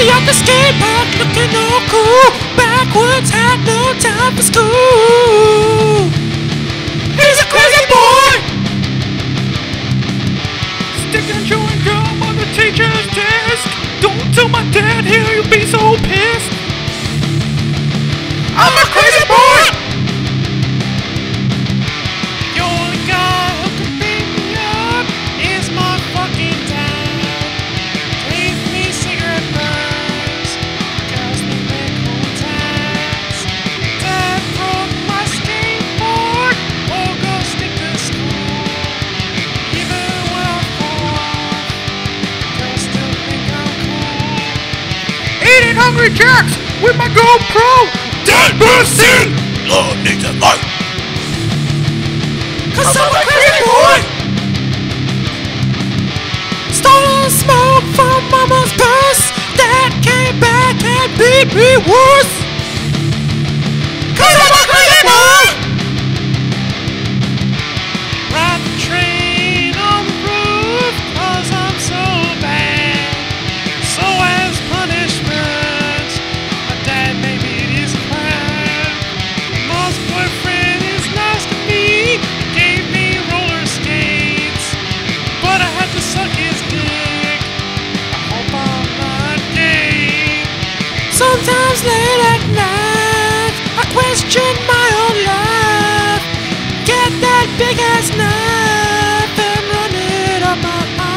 at the skate park looking all cool. Backwards, had no time for school. He's a crazy boy! Sticking chewing gum on the teacher's desk. Don't tell my dad, he'll be so pissed. I'm a crazy boy! The only guy who can beat me up is my fucking dad. Leave me cigarette burns, cause they make cool tags. Dad broke my skateboard, or go stick to school. Even when I fall off, they'll still think I'm cool. Eating Hungry Jacks with my GoPro! Dad boosting! Lord needs a light. Cause I'm a crazy boy! Stole smoke from mama's purse. Dad came back and beat me worse. Cause I'm a crazy boy! Ride the train on the roof cause I'm so bad. So as punishment, my dad made me his crap. Mom's boyfriend is nice to me, gave me roller skates, but I had to suck his dick. I hope I'm not gay. Sometimes late at night, I question my own life. Get that big ass knife and run it up my arm.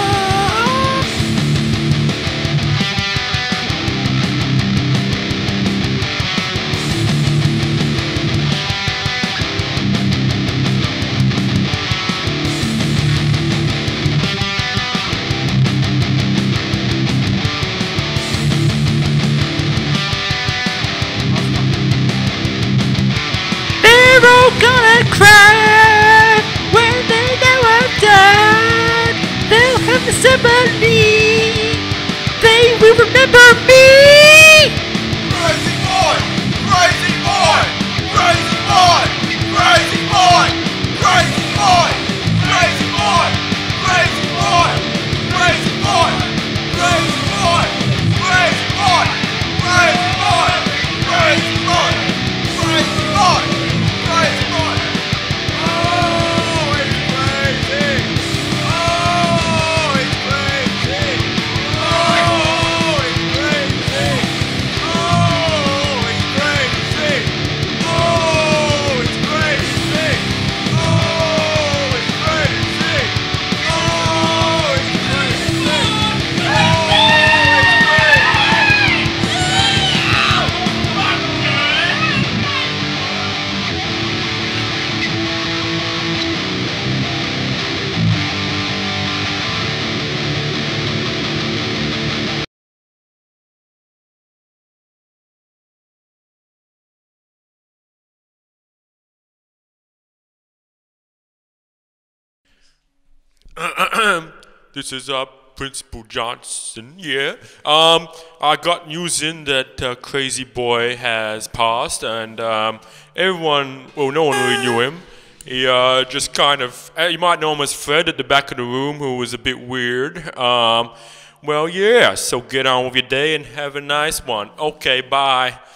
They're all gonna cry when they know I'm dead. They'll have to sympathy. They will remember me. Crazy boy! Crazy boy! Crazy boy! Crazy boy! Crazy boy! Crazy boy! Crazy boy! Crazy boy! Crazy boy! Crazy boy! Crazy boy! Crazy boy! Crazy boy! Crazy boy! Oh, he's crazy! Oh, he's crazy! Oh, he's crazy! Oh, he's crazy! Oh, he's crazy! Oh, he's crazy! Oh, he's This is Principal Johnson. Yeah. I got news in that Crazy Boy has passed, and everyone, well, no one really knew him. He just kind of, you might know him as Fred at the back of the room, who was a bit weird. Well, yeah. So get on with your day and have a nice one. Okay, bye.